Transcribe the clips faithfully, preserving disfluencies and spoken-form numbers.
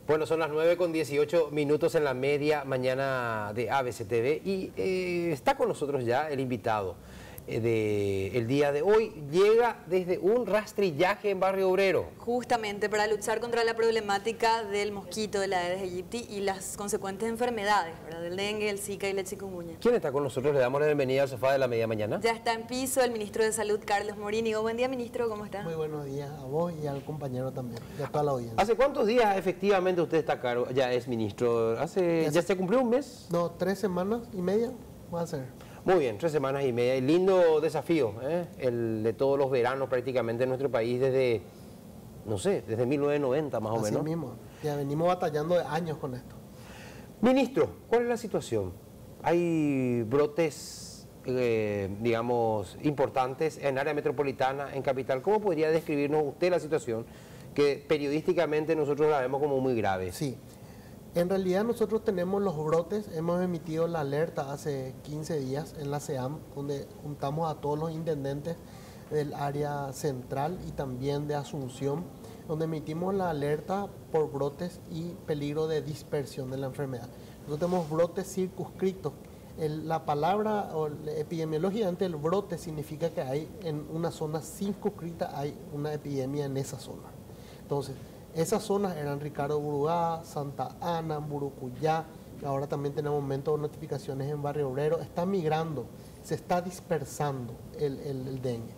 Bueno, son las nueve con dieciocho minutos en la media mañana de A B C T V y eh, está con nosotros ya el invitado eh, de el día de hoy. Llega desde un rastrillaje en Barrio Obrero. Justamente para luchar contra la problemática del mosquito de la Aedes aegypti y las consecuentes enfermedades, ¿verdad? Del dengue, el zika y la chikungunya. ¿Quién está con nosotros? Le damos la bienvenida al sofá de la media mañana. Ya está en piso el ministro de Salud, Carlos Morínigo. Buen día, ministro, ¿cómo está? Muy buenos días a vos y al compañero también, y a toda la audiencia. ¿Hace cuántos días efectivamente usted está cargo, ya es ministro? ¿Hace, ¿Ya, ¿Ya se, se cumplió un mes? No, tres semanas y media va a ser. Muy bien, tres semanas y media. Y lindo desafío, ¿eh? El de todos los veranos prácticamente en nuestro país desde, no sé, desde mil novecientos noventa más o menos. Así mismo, ya venimos batallando de años con esto. Ministro, ¿cuál es la situación? ¿Hay brotes, eh, digamos, importantes en área metropolitana, en capital? ¿Cómo podría describirnos usted la situación que periodísticamente nosotros la vemos como muy grave? Sí, en realidad nosotros tenemos los brotes, hemos emitido la alerta hace quince días en la C E A M, donde juntamos a todos los intendentes del área central y también de Asunción, donde emitimos la alerta por brotes y peligro de dispersión de la enfermedad. Nosotros tenemos brotes circunscritos. El, la palabra o epidemiológicamente el brote significa que hay en una zona circunscrita, hay una epidemia en esa zona. Entonces, esas zonas eran Ricardo Burugá, Santa Ana, Burucuyá, ahora también tenemos aumento de notificaciones en Barrio Obrero, está migrando, se está dispersando el, el, el dengue.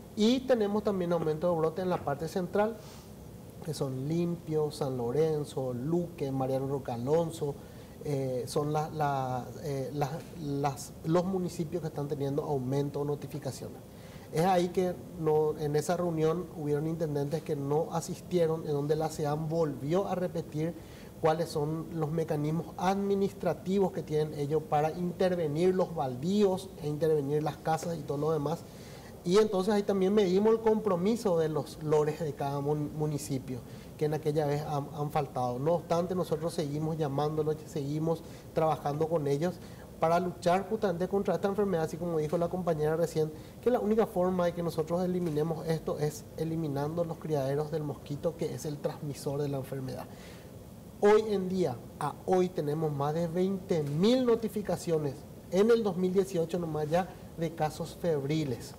Y tenemos también aumento de brote en la parte central, que son Limpio, San Lorenzo, Luque, Mariano Roca Alonso, eh, son la, la, eh, la, las, los municipios que están teniendo aumento de notificaciones. Es ahí que no, en esa reunión hubieron intendentes que no asistieron, en donde la C E A M volvió a repetir cuáles son los mecanismos administrativos que tienen ellos para intervenir los baldíos e intervenir las casas y todo lo demás. Y entonces ahí también medimos el compromiso de los lores de cada municipio, que en aquella vez han, han faltado. No obstante, nosotros seguimos llamándolos, seguimos trabajando con ellos para luchar justamente contra esta enfermedad, así como dijo la compañera recién, que la única forma de que nosotros eliminemos esto es eliminando los criaderos del mosquito, que es el transmisor de la enfermedad. Hoy en día, a hoy tenemos más de veinte mil notificaciones, en el dos mil dieciocho nomás ya, de casos febriles.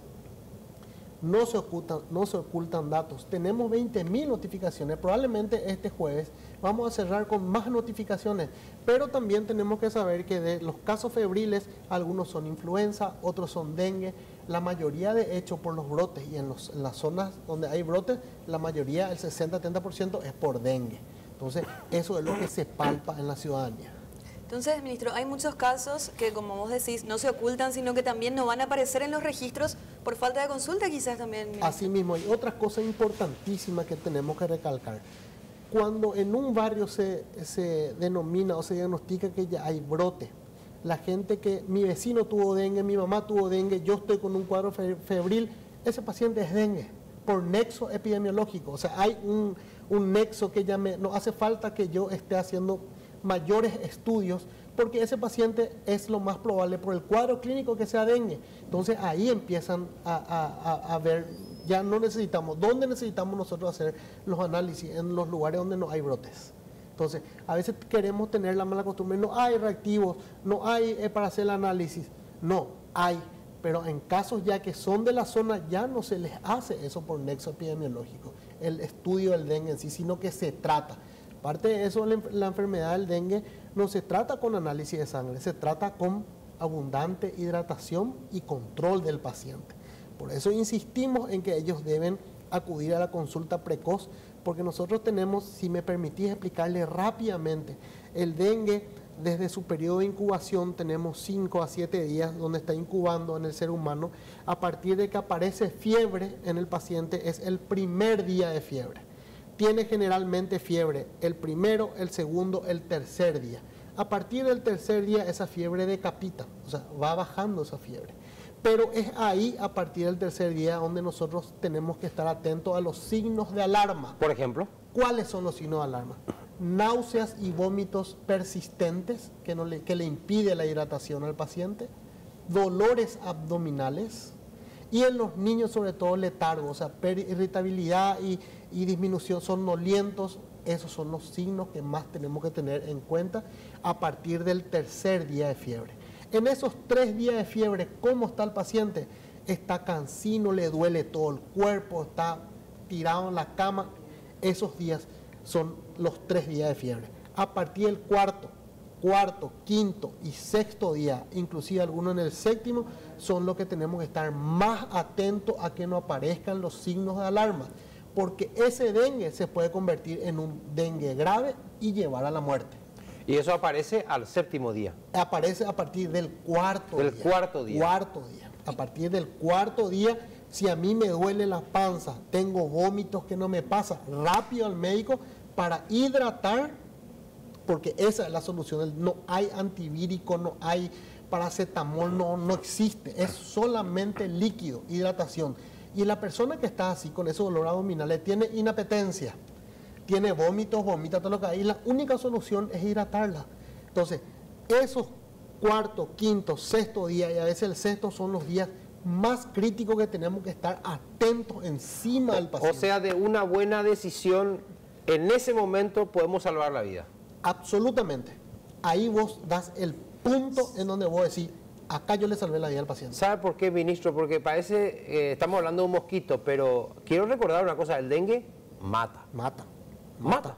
No se ocultan, no se ocultan datos. Tenemos veinte mil notificaciones. Probablemente este jueves vamos a cerrar con más notificaciones. Pero también tenemos que saber que de los casos febriles, algunos son influenza, otros son dengue. La mayoría de hecho por los brotes y en, los, en las zonas donde hay brotes, la mayoría, el sesenta a setenta por ciento es por dengue. Entonces, eso es lo que se palpa en la ciudadanía. Entonces, ministro, hay muchos casos que, como vos decís, no se ocultan, sino que también no van a aparecer en los registros por falta de consulta, quizás también, ministro. Así mismo, hay otra cosa importantísima que tenemos que recalcar. Cuando en un barrio se, se denomina o se diagnostica que ya hay brote, la gente que mi vecino tuvo dengue, mi mamá tuvo dengue, yo estoy con un cuadro febril, ese paciente es dengue, por nexo epidemiológico. O sea, hay un, un nexo que ya me, no hace falta que yo esté haciendo mayores estudios, porque ese paciente es lo más probable por el cuadro clínico que sea dengue. Entonces ahí empiezan a, a, a, a ver, ya no necesitamos, ¿dónde necesitamos nosotros hacer los análisis? En los lugares donde no hay brotes. Entonces, a veces queremos tener la mala costumbre, no hay reactivos, no hay eh, para hacer el análisis. No, hay, pero en casos ya que son de la zona, ya no se les hace eso por nexo epidemiológico, el estudio del dengue en sí, sino que se trata. Aparte de eso, la enfermedad del dengue no se trata con análisis de sangre, se trata con abundante hidratación y control del paciente. Por eso insistimos en que ellos deben acudir a la consulta precoz, porque nosotros tenemos, si me permitís explicarle rápidamente, el dengue desde su periodo de incubación tenemos cinco a siete días donde está incubando en el ser humano. A partir de que aparece fiebre en el paciente es el primer día de fiebre. Tiene generalmente fiebre el primero, el segundo, el tercer día. A partir del tercer día esa fiebre decapita, o sea, va bajando esa fiebre. Pero es ahí, a partir del tercer día, donde nosotros tenemos que estar atentos a los signos de alarma. Por ejemplo, ¿cuáles son los signos de alarma? Náuseas y vómitos persistentes que, no le, que le impide la hidratación al paciente, dolores abdominales, y en los niños sobre todo letargo, o sea, irritabilidad y, y disminución, somnolientos, esos son los signos que más tenemos que tener en cuenta a partir del tercer día de fiebre. En esos tres días de fiebre, ¿cómo está el paciente? Está cansino, le duele todo el cuerpo, está tirado en la cama. Esos días son los tres días de fiebre. A partir del cuarto, cuarto, quinto y sexto día, inclusive algunos en el séptimo, son los que tenemos que estar más atentos a que no aparezcan los signos de alarma, porque ese dengue se puede convertir en un dengue grave y llevar a la muerte. Y eso aparece al séptimo día. Aparece a partir del cuarto del día. cuarto día. Cuarto día. A partir del cuarto día, si a mí me duele la panza, tengo vómitos que no me pasa, rápido al médico para hidratar, porque esa es la solución. No hay antivírico, no hay paracetamol, no, no existe. Es solamente líquido, hidratación. Y la persona que está así con ese dolor abdominal tiene inapetencia, tiene vómitos, vomita todo lo que hay, la única solución es hidratarla. Entonces, esos cuarto, quinto, sexto día y a veces el sexto son los días más críticos que tenemos que estar atentos encima del paciente. O sea, de una buena decisión, en ese momento podemos salvar la vida. Absolutamente. Ahí vos das el punto en donde vos decís, acá yo le salvé la vida al paciente. ¿Sabe por qué, ministro? Porque parece, eh, estamos hablando de un mosquito, pero quiero recordar una cosa, el dengue mata. Mata. Mata.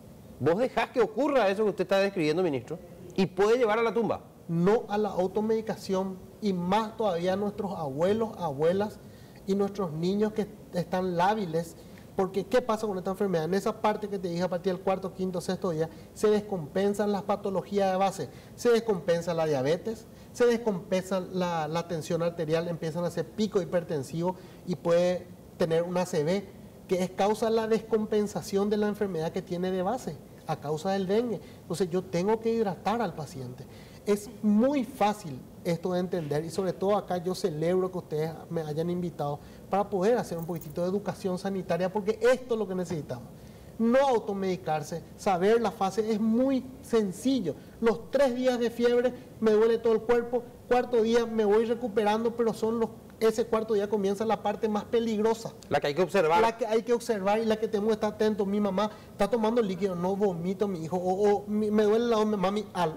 Vos dejás que ocurra eso que usted está describiendo, ministro, y puede llevar a la tumba. No a la automedicación, y más todavía a nuestros abuelos, abuelas y nuestros niños que están lábiles, porque ¿qué pasa con esta enfermedad? En esa parte que te dije a partir del cuarto, quinto, sexto día, se descompensan las patologías de base, se descompensa la diabetes, se descompensa la, la tensión arterial, empiezan a hacer pico hipertensivo y puede tener una A C V, que es causa de la descompensación de la enfermedad que tiene de base, a causa del dengue. Entonces yo tengo que hidratar al paciente. Es muy fácil esto de entender y sobre todo acá yo celebro que ustedes me hayan invitado para poder hacer un poquitito de educación sanitaria, porque esto es lo que necesitamos. No automedicarse, saber la fase es muy sencillo. Los tres días de fiebre me duele todo el cuerpo, cuarto día me voy recuperando, pero son los, ese cuarto día comienza la parte más peligrosa. La que hay que observar. La que hay que observar y la que tenemos que estar atentos. Mi mamá está tomando líquido, no vomito mi hijo, o, o me duele la onda, mami, al,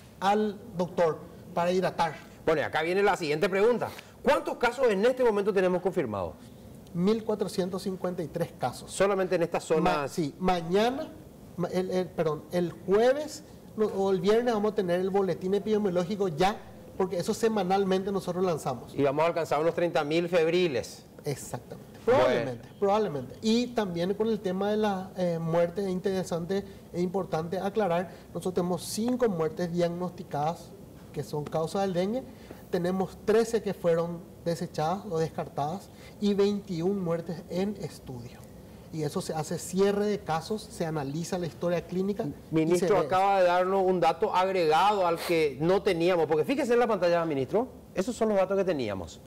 al doctor para hidratar. Bueno, y acá viene la siguiente pregunta. ¿Cuántos casos en este momento tenemos confirmados? mil cuatrocientos cincuenta y tres casos. Solamente en esta zona. Ma, sí, mañana, el, el, perdón, el jueves o el viernes vamos a tener el boletín epidemiológico ya, porque eso semanalmente nosotros lanzamos. Y vamos a alcanzar unos treinta mil febriles. Exactamente, probablemente, Bueno. probablemente. Y también con el tema de la eh, muerte, es interesante e importante aclarar, nosotros tenemos cinco muertes diagnosticadas que son causa del dengue, tenemos trece que fueron desechadas o descartadas y veintiuna muertes en estudio. Y eso se hace cierre de casos, se analiza la historia clínica. Ministro, y se ve. acaba de darnos un dato agregado al que no teníamos, porque fíjese en la pantalla, ministro, esos son los datos que teníamos.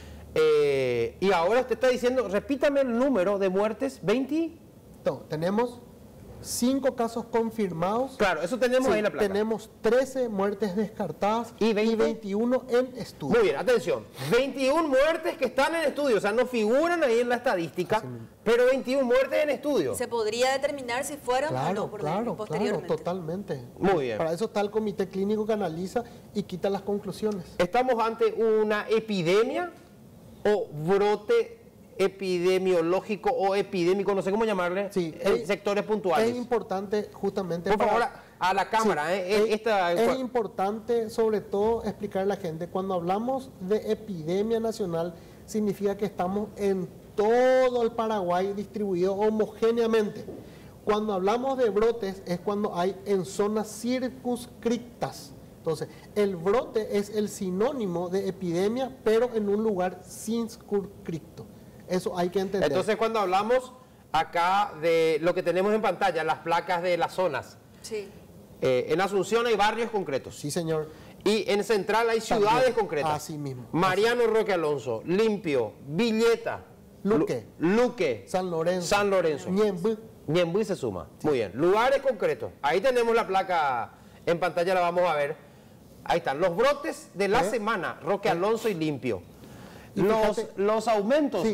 Eh, y ahora usted está diciendo, repítame el número de muertes, veinte. No, tenemos cinco casos confirmados. Claro, eso tenemos Sí, ahí en la placa. Tenemos trece muertes descartadas ¿Y veinte? veintiuno en estudio. Muy bien, atención, veintiuna muertes que están en estudio, o sea, no figuran ahí en la estadística, pero veintiuna muertes en estudio. Se podría determinar si fueron o Claro, no por claro, claro, posteriormente. totalmente. Muy bien. Para eso está el comité clínico que analiza y quita las conclusiones. ¿Estamos ante una epidemia o brote epidemiológico o epidémico, no sé cómo llamarle, Sí, en es- sectores puntuales? Es importante justamente Por para- favor, a, a la cámara. Sí, eh, es, esta, es importante sobre todo explicar a la gente, cuando hablamos de epidemia nacional, significa que estamos en todo el Paraguay distribuido homogéneamente. Cuando hablamos de brotes es cuando hay en zonas circunscriptas. Entonces, el brote es el sinónimo de epidemia, pero en un lugar circunscripto. Eso hay que entender. Entonces, cuando hablamos acá de lo que tenemos en pantalla, las placas de las zonas, Sí. eh, en Asunción hay barrios concretos. Sí, señor. Y en Central hay ciudades También. concretas. Así mismo. Mariano Roque Alonso, Limpio, Villeta, Luque. Lu- Luque, San Lorenzo. San Lorenzo. Ñemby. Ñemby se suma. Muy bien. Lugares concretos. Ahí tenemos la placa en pantalla, la vamos a ver. Ahí están. Los brotes de la ¿Eh? semana, Roque ¿Eh? Alonso y Limpio. Y Los, fíjate- los aumentos. Sí,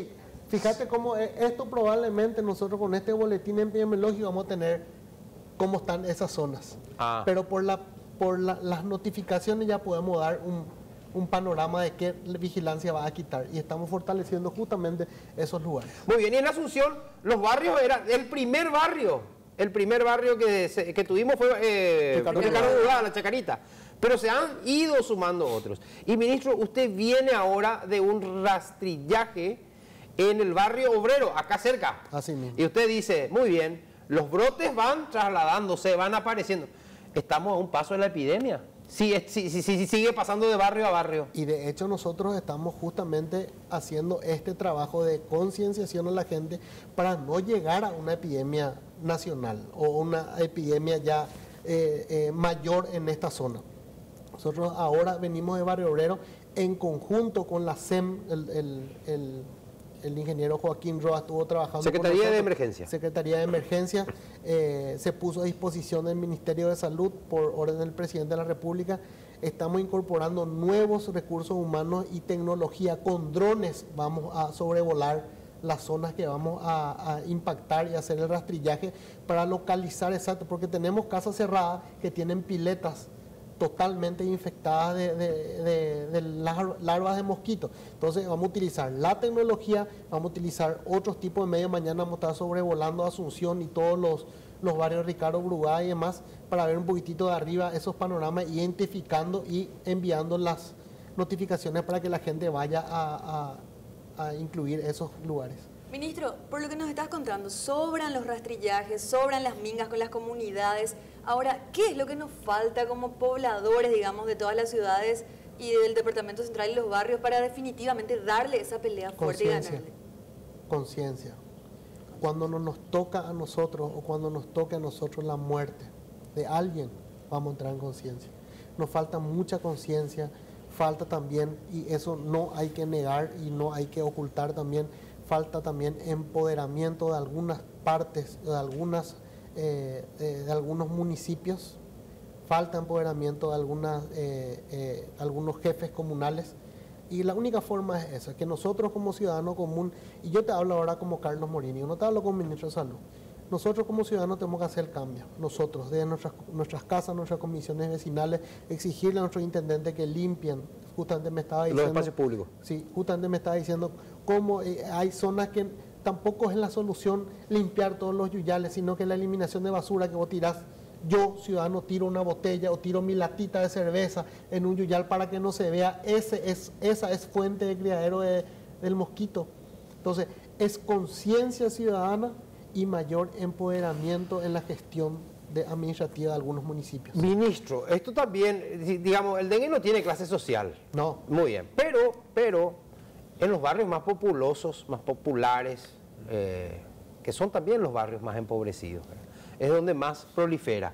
Fíjate cómo eh, esto probablemente nosotros con este boletín epidemiológico vamos a tener cómo están esas zonas. Ah. Pero por, la, por la, las notificaciones ya podemos dar un, un panorama de qué vigilancia va a quitar. Y estamos fortaleciendo justamente esos lugares. Muy bien, y en Asunción, los barrios, era el primer barrio, el primer barrio que, se, que tuvimos fue eh, Ricardo Ricardo Rugada. Rugada, la Chacarita. Pero se han ido sumando otros. Y ministro, usted viene ahora de un rastrillaje en el barrio obrero, acá cerca. Así mismo. Y usted dice, muy bien, los brotes van trasladándose, van apareciendo. Estamos a un paso de la epidemia. Sí, sí, sí, sí, sigue pasando de barrio a barrio. Y de hecho nosotros estamos justamente haciendo este trabajo de concienciación a la gente para no llegar a una epidemia nacional o una epidemia ya eh, eh, mayor en esta zona. Nosotros ahora venimos de Barrio Obrero en conjunto con la S E M, el, el, el, el ingeniero Joaquín Roa estuvo trabajando. Secretaría con de Emergencia. Secretaría de Emergencia, eh, se puso a disposición del Ministerio de Salud por orden del Presidente de la República. Estamos incorporando nuevos recursos humanos y tecnología. Con drones vamos a sobrevolar las zonas que vamos a, a impactar y hacer el rastrillaje para localizar exacto, porque tenemos casas cerradas que tienen piletas totalmente infectadas de, de, de, de larvas de mosquitos. Entonces vamos a utilizar la tecnología, vamos a utilizar otros tipos de medios. Mañana vamos a estar sobrevolando Asunción y todos los, los barrios Ricardo Brugada y demás para ver un poquitito de arriba esos panoramas, identificando y enviando las notificaciones para que la gente vaya a, a, a incluir esos lugares. Ministro, por lo que nos estás contando, sobran los rastrillajes, sobran las mingas con las comunidades. Ahora, ¿qué es lo que nos falta como pobladores, digamos, de todas las ciudades y del Departamento Central y los barrios para definitivamente darle esa pelea fuerte y ganarle? Conciencia. Cuando no nos toca a nosotros o cuando nos toque a nosotros la muerte de alguien, vamos a entrar en conciencia. Nos falta mucha conciencia, falta también, y eso no hay que negar y no hay que ocultar también, falta también empoderamiento de algunas partes, de algunas eh, de, de algunos municipios, falta empoderamiento de algunas, eh, eh, algunos jefes comunales, y la única forma es esa, que nosotros como ciudadano común, y yo te hablo ahora como Carlos Morini, yo no te hablo como ministro de Salud, nosotros como ciudadanos tenemos que hacer el cambio, nosotros, desde nuestras, nuestras casas, nuestras comisiones vecinales, exigirle a nuestros intendentes que limpien. Justamente me estaba diciendo... Los espacios públicos. Sí, justamente me estaba diciendo cómo eh, hay zonas que tampoco es la solución limpiar todos los yuyales, sino que la eliminación de basura que vos tirás. Yo, ciudadano, tiro una botella o tiro mi latita de cerveza en un yuyal para que no se vea. Ese es, esa es fuente de criadero de, del mosquito. Entonces, es conciencia ciudadana y mayor empoderamiento en la gestión de administrativa de algunos municipios. Ministro, esto también, digamos, el dengue no tiene clase social. No. Muy bien, pero, pero en los barrios más populosos, más populares, eh, que son también los barrios más empobrecidos, es donde más prolifera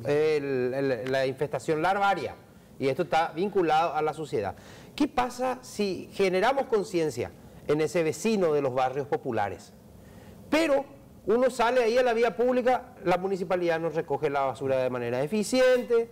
el, el, la infestación larvaria, y esto está vinculado a la sociedad. ¿Qué pasa si generamos conciencia en ese vecino de los barrios populares? Pero uno sale ahí a la vía pública, la municipalidad no recoge la basura de manera eficiente,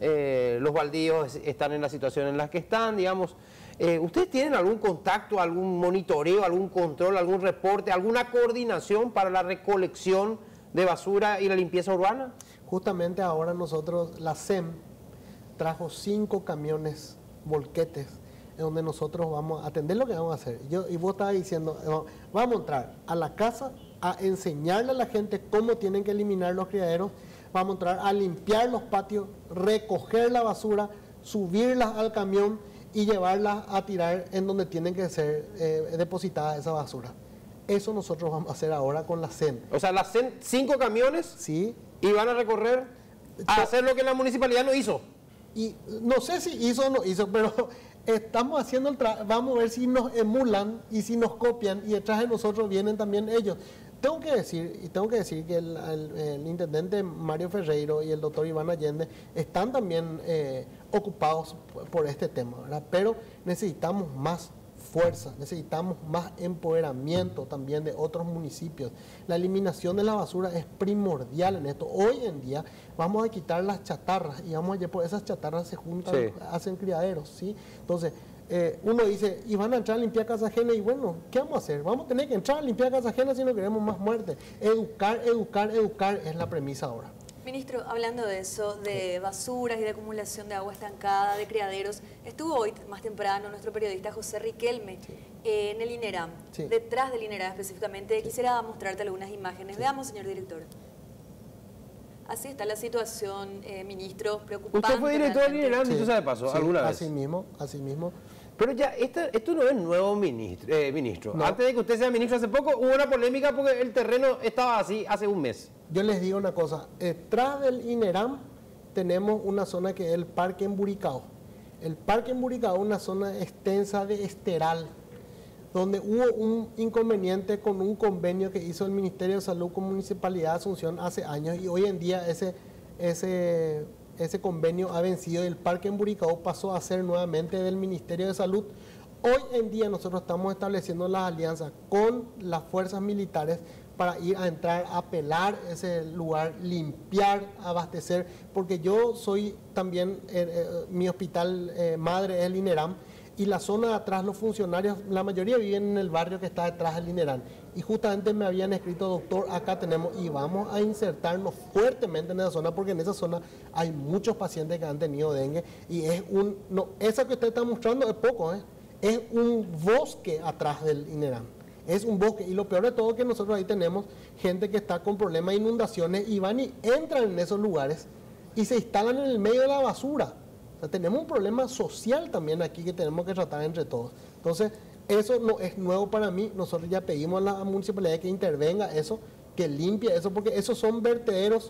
eh, los baldíos están en la situación en la que están, digamos. Eh, ¿Ustedes tienen algún contacto, algún monitoreo, algún control, algún reporte, alguna coordinación para la recolección de basura y la limpieza urbana? Justamente ahora nosotros, la S E M, trajo cinco camiones volquetes, en donde nosotros vamos a atender lo que vamos a hacer. Yo, y vos estabas diciendo, no, vamos a entrar a la casa a enseñarle a la gente cómo tienen que eliminar los criaderos, vamos a entrar a limpiar los patios, recoger la basura, subirla al camión y llevarla a tirar en donde tienen que ser eh, depositadas esa basura. Eso nosotros vamos a hacer ahora con la S E M. O sea, la S E M, cinco camiones, sí, y van a recorrer a hacer lo que la municipalidad no hizo. Y no sé si hizo o no hizo, pero estamos haciendo el trabajo, vamos a ver si nos emulan y si nos copian, y detrás de nosotros vienen también ellos. Tengo que decir, y tengo que decir que el, el, el intendente Mario Ferreiro y el doctor Iván Allende están también eh, ocupados por este tema, ¿verdad? Pero necesitamos más fuerza, necesitamos más empoderamiento también de otros municipios. La eliminación de la basura es primordial en esto. Hoy en día vamos a quitar las chatarras y vamos a por esas chatarras se juntan, sí, hacen criaderos, ¿sí? Entonces, eh, uno dice, y van a entrar a limpiar casa ajena, y bueno, ¿qué vamos a hacer? Vamos a tener que entrar a limpiar casa ajena si no queremos más muerte. Educar, educar, educar es la premisa ahora. Ministro, hablando de eso, de basuras y de acumulación de agua estancada, de criaderos, estuvo hoy más temprano nuestro periodista José Riquelme sí. eh, en el INERAM, sí. detrás del INERAM específicamente. Quisiera mostrarte algunas imágenes. Sí. Veamos, señor director. Así está la situación, eh, ministro, preocupante. Usted fue director del INERAM, sí. dicho sea de paso, sí, alguna vez. Así mismo, así mismo. Pero ya, esta, esto no es nuevo, ministro. Eh, ministro. No. Antes de que usted sea ministro, hace poco hubo una polémica porque el terreno estaba así hace un mes. Yo les digo una cosa, detrás del INERAM tenemos una zona que es el Parque Emburicao. El Parque Emburicao es una zona extensa de esteral, donde hubo un inconveniente con un convenio que hizo el Ministerio de Salud con Municipalidad de Asunción hace años, y hoy en día ese, ese, ese convenio ha vencido y el Parque Emburicao pasó a ser nuevamente del Ministerio de Salud. Hoy en día nosotros estamos estableciendo las alianzas con las fuerzas militares para ir a entrar a pelar ese lugar, limpiar, abastecer, porque yo soy también, eh, eh, mi hospital eh, madre es el INERAM, y la zona de atrás, los funcionarios, la mayoría viven en el barrio que está detrás del INERAM, y justamente me habían escrito, doctor, acá tenemos, y vamos a insertarnos fuertemente en esa zona, porque en esa zona hay muchos pacientes que han tenido dengue, y es un, no, esa que usted está mostrando es poco, ¿eh? Es un bosque atrás del INERAM. Es un bosque, y lo peor de todo es que nosotros ahí tenemos gente que está con problemas de inundaciones y van y entran en esos lugares y se instalan en el medio de la basura. O sea, tenemos un problema social también aquí que tenemos que tratar entre todos. Entonces, eso no es nuevo para mí. Nosotros ya pedimos a la municipalidad que intervenga eso, que limpie eso, porque esos son vertederos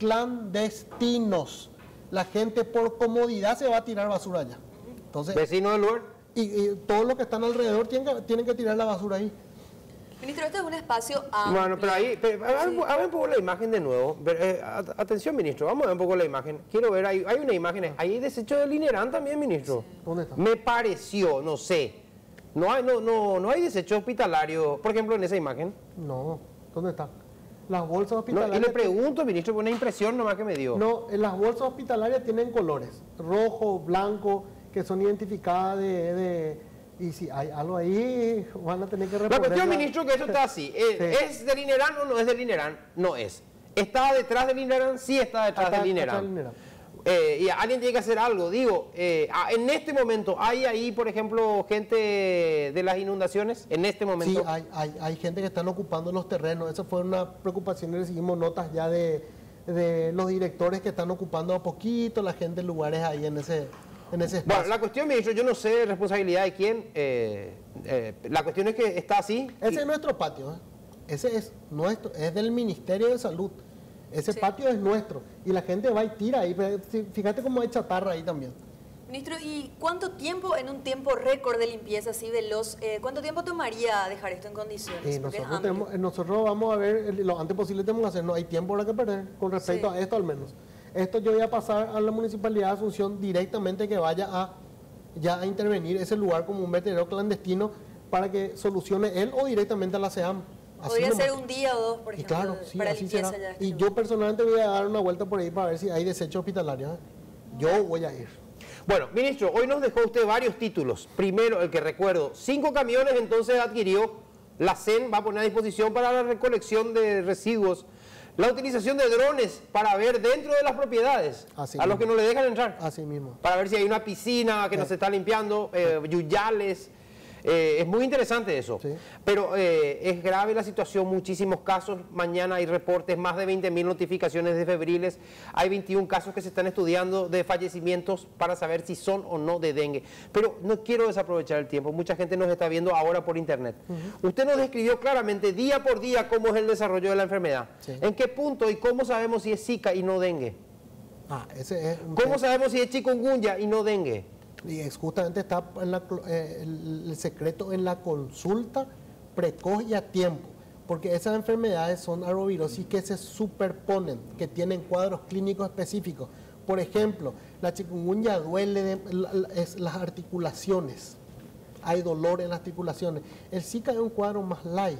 clandestinos. La gente por comodidad se va a tirar basura allá. Entonces, ¿vecino del lugar? Y, y todos los que están alrededor tienen que, tienen que tirar la basura ahí. Ministro, este es un espacio amplio. Bueno, pero ahí, pero, a, ver, Sí. a ver un poco la imagen de nuevo. Eh, atención, ministro, vamos a ver un poco la imagen. Quiero ver, hay, hay una imagen, ahí hay desecho del INERAM también, ministro. Sí. ¿Dónde está? Me pareció, no sé, no hay, no, no, no hay desecho hospitalario, por ejemplo, en esa imagen. No, ¿dónde está? Las bolsas No, hospitalarias... y le pregunto, ministro, por una impresión nomás que me dio. No, en las bolsas hospitalarias tienen colores, rojo, blanco, que son identificadas de... de y si hay algo ahí, van a tener que La reponer... cuestión, la- ministro, que eso está así. Eh, Sí. ¿Es del INERAM o no es del INERAM? No es. ¿Está detrás del INERAM? Sí está detrás Acá- del acá INERAM. el INERAM. Eh, y alguien tiene que hacer algo. Digo, eh, ah, en este momento, ¿hay ahí, por ejemplo, gente de las inundaciones? En este momento. Sí, hay, hay, hay gente que están ocupando los terrenos. Esa fue una preocupación y recibimos notas ya de, de los directores que están ocupando a poquito la gente en lugares ahí en ese, en ese espacio. Bueno, la cuestión, ministro, yo no sé responsabilidad de quién. eh, eh, la cuestión es que está así. Ese y- es nuestro patio, ¿eh? Ese es nuestro, es del Ministerio de Salud. Ese Sí. patio es nuestro. Y la gente va y tira ahí. Pero sí, fíjate cómo hay chatarra ahí también. Ministro, ¿y cuánto tiempo, en un tiempo récord de limpieza así veloz, eh, cuánto tiempo tomaría dejar esto en condiciones? Eh, Porque es nosotros, amplio. tenemos- eh, nosotros vamos a ver eh, lo antes posible tenemos que hacer. No hay tiempo ahora que perder con respecto Sí. a esto al menos. Esto yo voy a pasar a la Municipalidad de Asunción directamente que vaya a ya a intervenir ese lugar como un vertedero clandestino para que solucione él o directamente a la SEAM. Así Podría nomás. ser un día o dos, por Y ejemplo, claro, sí, para así limpieza será. ya. de este Y lugar. yo personalmente voy a dar una vuelta por ahí para ver si hay desecho hospitalario. ¿eh? Yo voy a ir. Bueno, ministro, hoy nos dejó usted varios títulos. Primero, el que recuerdo, cinco camiones entonces adquirió. La C E N va a poner a disposición para la recolección de residuos. La utilización de drones para ver dentro de las propiedades Así a los mismo. que no le dejan entrar. Así mismo. Para ver si hay una piscina que no Sí. se está limpiando, eh, yuyales. Eh, es muy interesante eso. Sí. Pero eh, es grave la situación, muchísimos casos. Mañana hay reportes, más de veinte mil notificaciones de febriles. Hay veintiún casos que se están estudiando de fallecimientos para saber si son o no de dengue. Pero no quiero desaprovechar el tiempo. Mucha gente nos está viendo ahora por internet. Uh-huh. Usted nos describió claramente día por día cómo es el desarrollo de la enfermedad. Sí. ¿En qué punto y cómo sabemos si es Zika y no dengue? Ah, ese es un ¿Cómo tema. sabemos si es chikungunya y no dengue? Y es justamente está en la, eh, el, el secreto en la consulta precoz y a tiempo, porque esas enfermedades son arbovirosis que se superponen, que tienen cuadros clínicos específicos. Por ejemplo, la chikungunya duele de, la, la, es las articulaciones, hay dolor en las articulaciones. El Zika es un cuadro más light,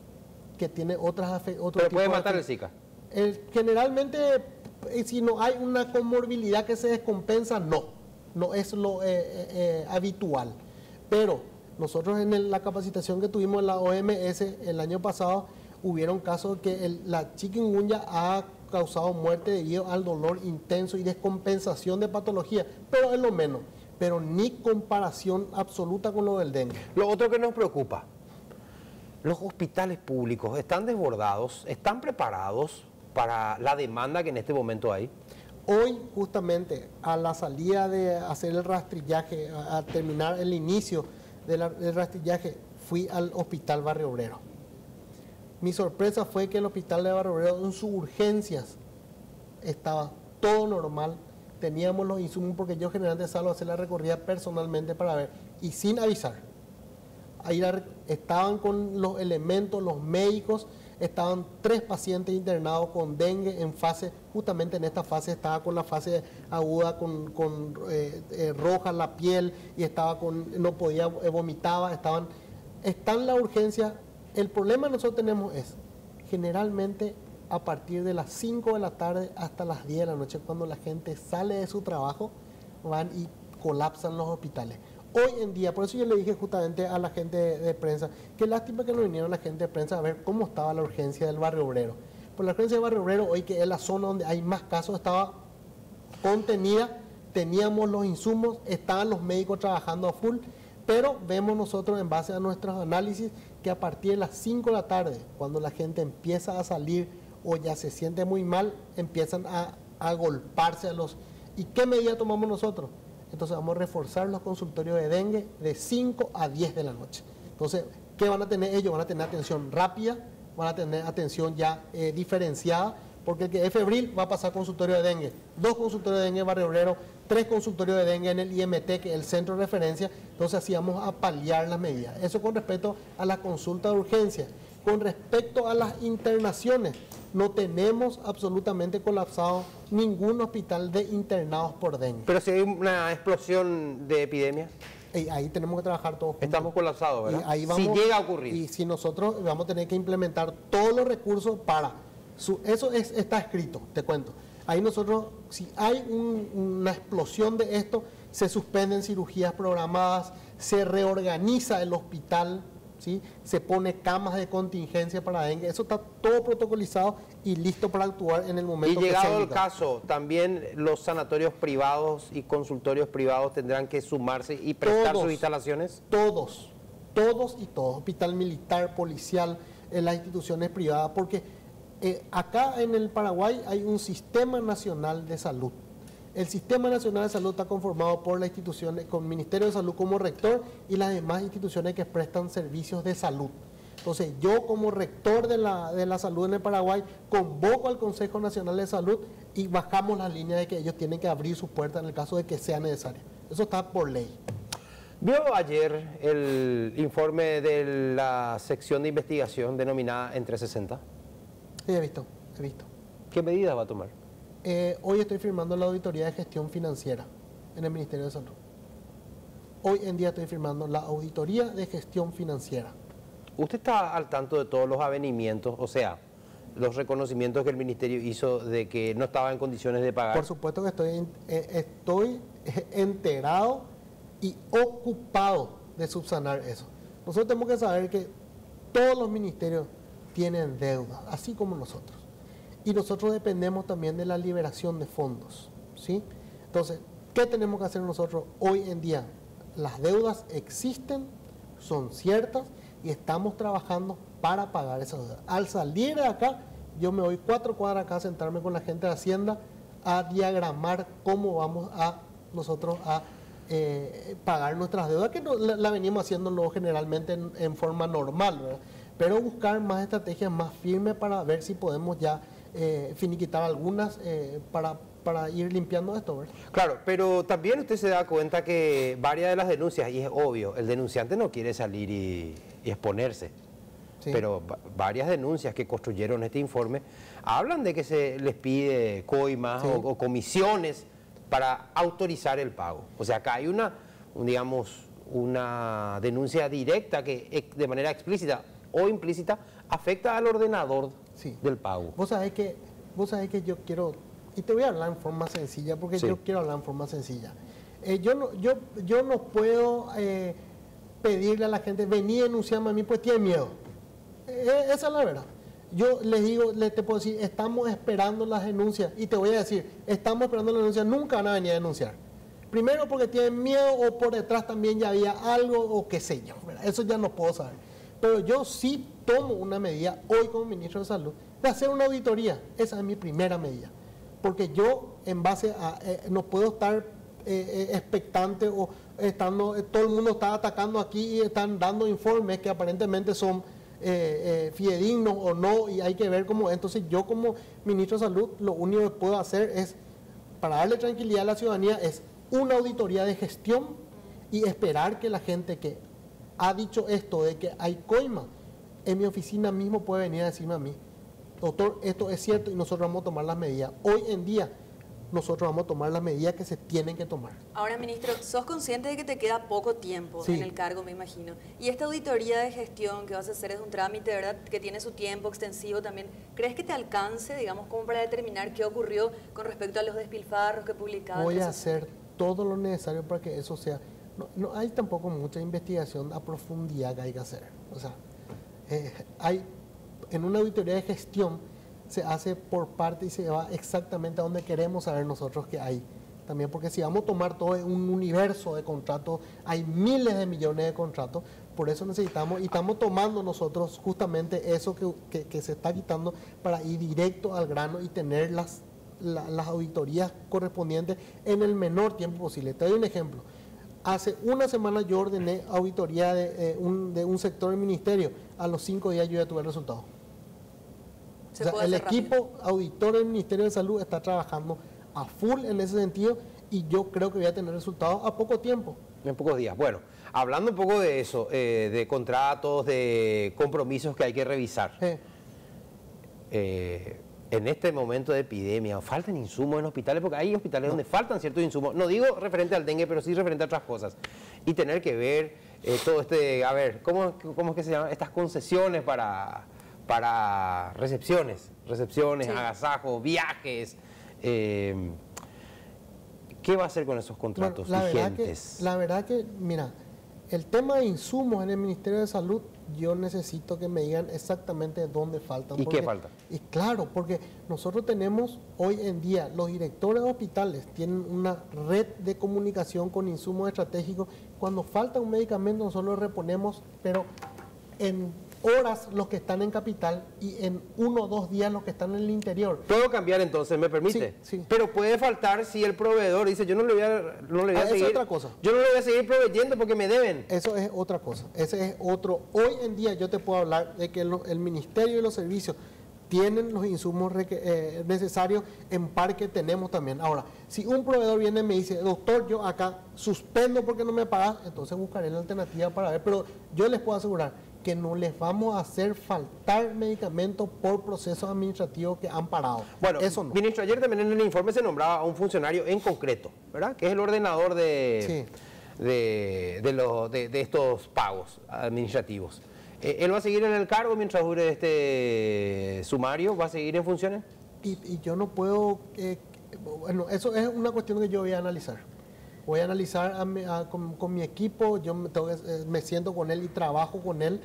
que tiene otras otros Pero puede tipos matar de, el Zika. el, generalmente, eh, si no hay una comorbilidad que se descompensa, no. No es lo eh, eh, habitual. Pero nosotros en el, la capacitación que tuvimos en la O M S el año pasado, hubieron casos que el, la chikungunya ha causado muerte debido al dolor intenso y descompensación de patología, pero es lo menos, pero ni comparación absoluta con lo del dengue. Lo otro que nos preocupa, los hospitales públicos están desbordados, están preparados para la demanda que en este momento hay. Hoy, justamente, a la salida de hacer el rastrillaje, a, a terminar el inicio de la, del rastrillaje, fui al Hospital Barrio Obrero. Mi sorpresa fue que el Hospital de Barrio Obrero, en sus urgencias, estaba todo normal. Teníamos los insumos, porque yo generalmente salgo a hacer la recorrida personalmente para ver, y sin avisar. Ahí la, estaban con los elementos, los médicos, estaban tres pacientes internados con dengue en fase, justamente en esta fase estaba con la fase aguda, con, con eh, eh, roja la piel, y estaba con, no podía, eh, vomitaba, estaban, está en la urgencia. El problema que nosotros tenemos es, generalmente a partir de las cinco de la tarde hasta las diez de la noche, cuando la gente sale de su trabajo, van y colapsan los hospitales. Hoy en día, por eso yo le dije justamente a la gente de, de prensa, qué lástima que no vinieron la gente de prensa a ver cómo estaba la urgencia del Barrio Obrero. Por la urgencia del Barrio Obrero, hoy que es la zona donde hay más casos, estaba contenida, teníamos los insumos, estaban los médicos trabajando a full, pero vemos nosotros en base a nuestros análisis que a partir de las cinco de la tarde, cuando la gente empieza a salir o ya se siente muy mal, empiezan a, a golparse a los... ¿Y qué medida tomamos nosotros? Entonces vamos a reforzar los consultorios de dengue de cinco a diez de la noche. Entonces, ¿qué van a tener ellos? Van a tener atención rápida, van a tener atención ya eh, diferenciada, porque el que es febril va a pasar consultorio de dengue, dos consultorios de dengue en Barrio Obrero, tres consultorios de dengue en el I M T, que es el centro de referencia. Entonces así vamos a paliar las medidas. Eso con respecto a la consulta de urgencia. Con respecto a las internaciones, no tenemos absolutamente colapsado ningún hospital de internados por dengue. Pero si hay una explosión de epidemia, y ahí tenemos que trabajar todos juntos. Estamos colapsados, ¿verdad? Y ahí vamos, si llega a ocurrir. Y si nosotros vamos a tener que implementar todos los recursos para... Su, eso es, está escrito, te cuento. Ahí nosotros, si hay un, una explosión de esto, se suspenden cirugías programadas, se reorganiza el hospital, ¿sí? Se pone camas de contingencia para dengue. Eso está todo protocolizado y listo para actuar en el momento y que sea. Y llegado el caso, también los sanatorios privados y consultorios privados tendrán que sumarse y prestar todos, sus instalaciones. Todos, todos y todos. Hospital militar, policial, en las instituciones privadas, porque eh, acá en el Paraguay hay un sistema nacional de salud. El Sistema Nacional de Salud está conformado por las instituciones, con el Ministerio de Salud como rector y las demás instituciones que prestan servicios de salud. Entonces, yo como rector de la, de la salud en el Paraguay, convoco al Consejo Nacional de Salud y bajamos la línea de que ellos tienen que abrir sus puertas en el caso de que sea necesario. Eso está por ley. ¿Vio ayer el informe de la sección de investigación denominada Entre sesenta? Sí, he visto, he visto. ¿Qué medidas va a tomar? Eh, hoy estoy firmando la auditoría de gestión financiera en el Ministerio de Salud. Hoy en día estoy firmando la auditoría de gestión financiera. ¿Usted está al tanto de todos los avenimientos, o sea, los reconocimientos que el Ministerio hizo de que no estaba en condiciones de pagar? Por supuesto que estoy, eh, estoy enterado y ocupado de subsanar eso. Nosotros tenemos que saber que todos los ministerios tienen deuda, así como nosotros. Y nosotros dependemos también de la liberación de fondos, ¿sí? Entonces, ¿qué tenemos que hacer nosotros hoy en día? Las deudas existen, son ciertas y estamos trabajando para pagar esas deudas. Al salir de acá, yo me voy cuatro cuadras acá a sentarme con la gente de Hacienda a diagramar cómo vamos a nosotros a eh, pagar nuestras deudas, que no, la, la venimos haciendo no, generalmente en, en forma normal, ¿verdad? Pero buscar más estrategias más firmes para ver si podemos ya Eh, finiquitar algunas eh, para, para ir limpiando esto, ¿verdad? Claro, pero también usted se da cuenta que varias de las denuncias, y es obvio, el denunciante no quiere salir y, y exponerse, sí. Pero varias denuncias que construyeron este informe hablan de que se les pide coimas, sí, o, o comisiones para autorizar el pago. O sea, acá hay una, un, digamos, una denuncia directa que de manera explícita o implícita afecta al ordenador, sí, del pago. Vos sabés que, vos sabés que yo quiero, y te voy a hablar en forma sencilla, porque sí, yo quiero hablar en forma sencilla. Eh, yo, no, yo, yo no puedo eh, pedirle a la gente, vení a denunciarme a mí, pues tiene miedo. Eh, esa es la verdad. Yo les digo, les te puedo decir, estamos esperando las denuncias, y te voy a decir, estamos esperando las denuncias, nunca van a venir a denunciar. Primero porque tienen miedo, o por detrás también ya había algo, o qué sé yo, ¿verdad? Eso ya no puedo saber. Pero yo sí tomo una medida hoy como ministro de Salud de hacer una auditoría. Esa es mi primera medida. Porque yo, en base a, eh, no puedo estar eh, expectante o estando, eh, todo el mundo está atacando aquí y están dando informes que aparentemente son eh, eh, fidedignos o no, y hay que ver cómo. Entonces yo como ministro de Salud, lo único que puedo hacer es, para darle tranquilidad a la ciudadanía, es una auditoría de gestión y esperar que la gente que ha dicho esto de que hay coima, en mi oficina mismo puede venir a decirme a mí, doctor, esto es cierto y nosotros vamos a tomar las medidas. Hoy en día nosotros vamos a tomar las medidas que se tienen que tomar. Ahora, ministro, sos consciente de que te queda poco tiempo sí. en el cargo, me imagino. Y esta auditoría de gestión que vas a hacer es un trámite, ¿verdad?, que tiene su tiempo extensivo también. ¿Crees que te alcance, digamos, como para determinar qué ocurrió con respecto a los despilfarros que publicaban? Voy a hacer todo lo necesario para que eso sea. No, no hay tampoco mucha investigación a profundidad que hay que hacer. O sea, eh, hay en una auditoría de gestión se hace por parte y se va exactamente a donde queremos saber nosotros que hay. También porque si vamos a tomar todo un universo de contratos, hay miles de millones de contratos, por eso necesitamos, y estamos tomando nosotros justamente eso que, que, que se está quitando para ir directo al grano y tener las, la, las auditorías correspondientes en el menor tiempo posible. Te doy un ejemplo. Hace una semana yo ordené auditoría de, eh, un, de un sector del ministerio. A los cinco días yo ya tuve el resultado. O sea, el equipo rápido. auditor del Ministerio de Salud está trabajando a full en ese sentido y yo creo que voy a tener resultados a poco tiempo. En pocos días. Bueno, hablando un poco de eso, eh, de contratos, de compromisos que hay que revisar. Eh. Eh, en este momento de epidemia, faltan insumos en hospitales, porque hay hospitales no. donde faltan ciertos insumos, no digo referente al dengue, pero sí referente a otras cosas, y tener que ver eh, todo este, a ver, ¿cómo, cómo es que se llaman estas concesiones para, para recepciones, recepciones, sí. agasajos, viajes? Eh, ¿Qué va a hacer con esos contratos bueno, la vigentes? Verdad que, la verdad que, mira, el tema de insumos en el Ministerio de Salud, yo necesito que me digan exactamente dónde faltan. ¿Y porque, qué falta? Y claro, porque nosotros tenemos hoy en día, los directores de hospitales tienen una red de comunicación con insumos estratégicos. Cuando falta un medicamento nosotros lo reponemos, pero en horas los que están en capital y en uno o dos días los que están en el interior. ¿Puedo cambiar entonces? ¿Me permite? Sí, sí. Pero puede faltar si el proveedor dice, yo no le voy a, no le voy a ah, seguir. Es otra cosa. Yo no le voy a seguir proveyendo porque me deben. Eso es otra cosa. Ese es otro. Hoy en día yo te puedo hablar de que lo, el Ministerio y los servicios tienen los insumos eh, necesarios en par que tenemos también. Ahora, si un proveedor viene y me dice, doctor, yo acá suspendo porque no me pagas, entonces buscaré la alternativa para ver. Pero yo les puedo asegurar que no les vamos a hacer faltar medicamentos por procesos administrativos que han parado. Bueno, eso no. Ministro, ayer también en el informe se nombraba a un funcionario en concreto, ¿verdad? Que es el ordenador de, sí. de, de, los, de, de estos pagos administrativos. Eh, ¿Él va a seguir en el cargo mientras dure este sumario? ¿Va a seguir en funciones? Y, y yo no puedo... Eh, bueno, eso es una cuestión que yo voy a analizar. Voy a analizar a mi, a, con, con mi equipo, yo me, tengo, eh, me siento con él y trabajo con él.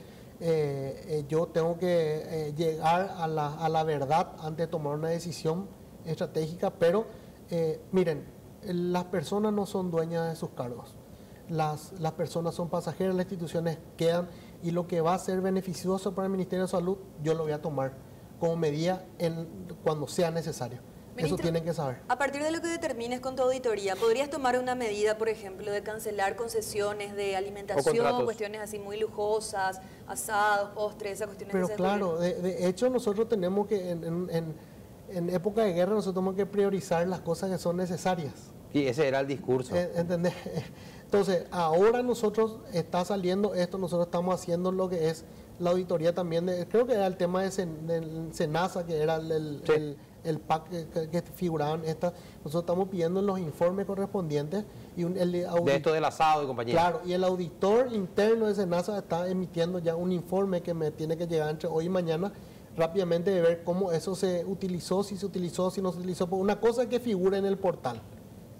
Eh, eh, yo tengo que eh, llegar a la, a la verdad antes de tomar una decisión estratégica, pero eh, miren, las personas no son dueñas de sus cargos. Las, las personas son pasajeras, las instituciones quedan, y lo que va a ser beneficioso para el Ministerio de Salud, yo lo voy a tomar como medida en, cuando sea necesario. Ministro, eso tienen que saber. A partir de lo que determines con tu auditoría, ¿podrías tomar una medida, por ejemplo, de cancelar concesiones de alimentación, cuestiones así muy lujosas, asados, postres, esas cuestiones? Pero que se claro, de, de hecho nosotros tenemos que, en, en, en, en época de guerra, nosotros tenemos que priorizar las cosas que son necesarias. Y ese era el discurso. ¿Entendés? Entonces, ahora nosotros está saliendo esto, nosotros estamos haciendo lo que es la auditoría también, de, creo que era el tema de, Sen, del SENASA, que era el... el, sí. el el P A C que, que figuraban estas, nosotros estamos pidiendo los informes correspondientes y un, el audit, de esto del asado y compañía. Claro, y el auditor interno de SENASA está emitiendo ya un informe que me tiene que llegar entre hoy y mañana rápidamente de ver cómo eso se utilizó, si se utilizó, si no se utilizó. Una cosa que figura en el portal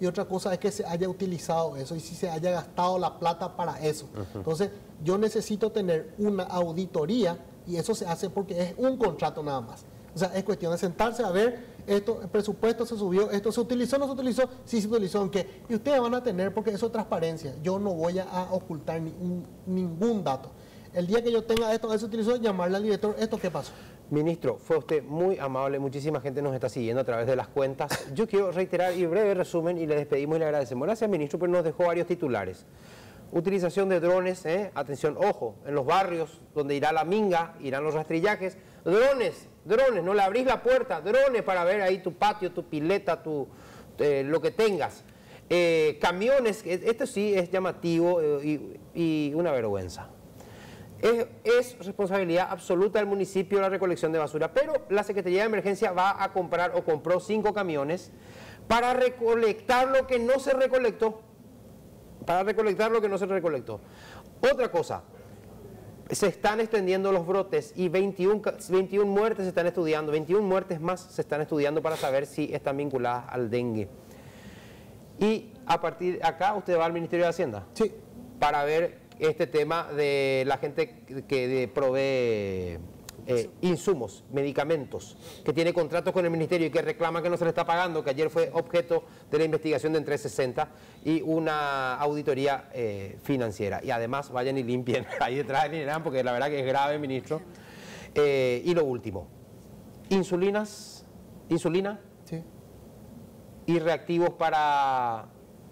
y otra cosa es que se haya utilizado eso y si se haya gastado la plata para eso. Uh-huh. Entonces, yo necesito tener una auditoría y eso se hace porque es un contrato nada más. O sea, es cuestión de sentarse a ver, esto, el presupuesto se subió, esto se utilizó, no se utilizó, sí se utilizó, ¿en qué? Y ustedes van a tener, porque eso es transparencia, yo no voy a ocultar ni un, ningún dato. El día que yo tenga esto, eso utilizó, llamarle al director, ¿esto qué pasó? Ministro, fue usted muy amable, muchísima gente nos está siguiendo a través de las cuentas. Yo quiero reiterar y breve resumen y le despedimos y le agradecemos. Gracias, ministro, pero nos dejó varios titulares. Utilización de drones, ¿eh? Atención, ojo, en los barrios donde irá la minga, irán los rastrillajes, drones, drones, no le abrís la puerta, drones para ver ahí tu patio, tu pileta, tu, eh, lo que tengas. Eh, camiones, esto sí es llamativo eh, y, y una vergüenza. Es, es responsabilidad absoluta del municipio la recolección de basura, pero la Secretaría de Emergencia va a comprar o compró cinco camiones para recolectar lo que no se recolectó. Para recolectar lo que no se recolectó. Otra cosa, se están extendiendo los brotes y veintiuna, veintiuna muertes se están estudiando, veintiuna muertes más se están estudiando para saber si están vinculadas al dengue. Y a partir de acá usted va al Ministerio de Hacienda. Sí. Para ver este tema de la gente que provee eh, insumos, medicamentos, que tiene contratos con el ministerio y que reclama que no se le está pagando, que ayer fue objeto de la investigación de Entre sesenta y una auditoría eh, financiera. Y además vayan y limpien ahí detrás del INERAM, porque la verdad que es grave, ministro. Eh, y lo último, insulinas, insulina sí. y reactivos para...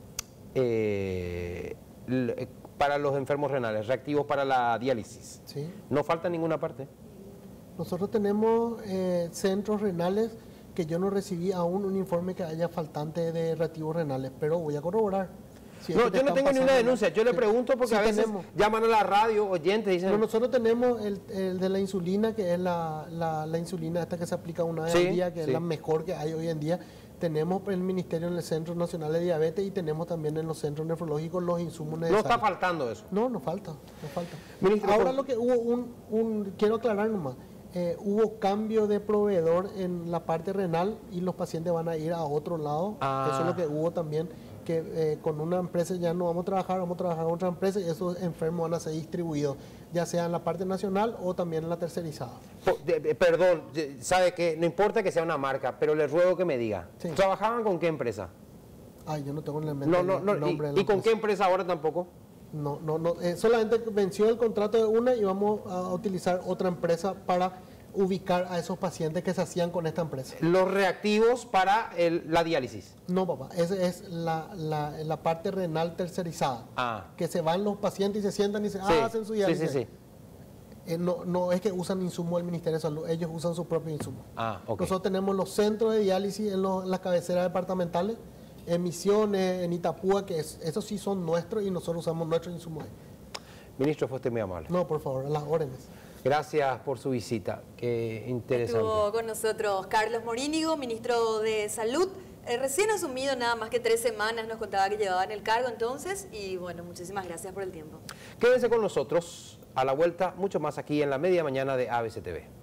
Eh, para los enfermos renales, reactivos para la diálisis. Sí. No falta en ninguna parte. Nosotros tenemos eh, centros renales que yo no recibí aún un informe que haya faltante de reactivos renales, pero voy a corroborar. Si no, yo no tengo ni una denuncia, yo le pregunto porque sí, a veces tenemos. Llaman a la radio, oyentes, dicen... No, nosotros tenemos el, el de la insulina, que es la, la, la insulina esta que se aplica una vez sí, al día, que sí. es la mejor que hay hoy en día. Tenemos el Ministerio en el Centro Nacional de Diabetes y tenemos también en los centros nefrológicos los insumos necesarios. No está faltando eso. No, no falta, no falta. Ministro, ahora lo que hubo un, un quiero aclarar nomás, eh, hubo cambio de proveedor en la parte renal y los pacientes van a ir a otro lado. Ah. Eso es lo que hubo también, que eh, con una empresa ya no vamos a trabajar, vamos a trabajar con otra empresa y esos enfermos van a ser distribuidos, ya sea en la parte nacional o también en la tercerizada. Perdón, sabe que no importa que sea una marca, pero le ruego que me diga, sí. ¿trabajaban con qué empresa? Ay, yo no tengo en el mente no, no, no, el nombre ¿Y, de la ¿y con qué empresa ahora tampoco? No, no, no, eh, solamente venció el contrato de una y vamos a utilizar otra empresa para ubicar a esos pacientes que se hacían con esta empresa. ¿Los reactivos para el, la diálisis? No, papá, esa es la, la, la parte renal tercerizada. Ah. Que se van los pacientes y se sientan y se sí. ah, hacen su diálisis. Sí, sí, sí. Eh, no, no es que usan insumos del Ministerio de Salud, ellos usan su propio insumo. Ah, okay. Nosotros tenemos los centros de diálisis en, los, en las cabeceras departamentales, en Misiones, en Itapúa, que es, esos sí son nuestros y nosotros usamos nuestros insumos. Ministro, fue usted muy amable. No, por favor, a las órdenes. Gracias por su visita, qué interesante. Estuvo con nosotros Carlos Morínigo, ministro de Salud, eh, recién asumido, nada más que tres semanas, nos contaba que llevaba en el cargo entonces, y bueno, muchísimas gracias por el tiempo. Quédense con nosotros, a la vuelta, mucho más aquí en la media mañana de A B C T V.